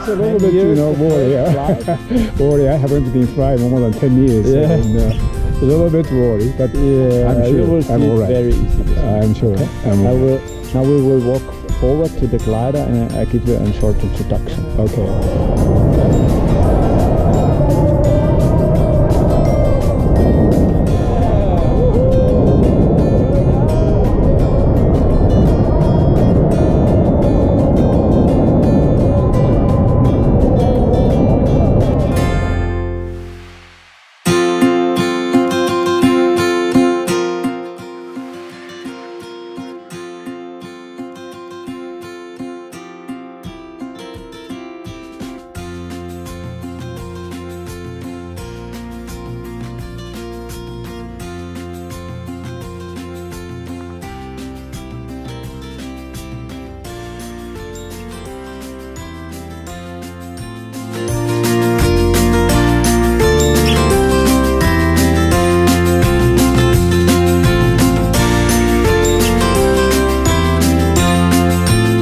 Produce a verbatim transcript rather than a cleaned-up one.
it's a little bit, you know, worry. Yeah. worry. I haven't been flying more than ten years. Yeah. So, and, uh, a little bit worried, but yeah, I'm sure you will I'm see all right. very easy. I'm sure. Okay. I'm I all will, now we will walk forward to the glider and I give you a short introduction. right. Okay.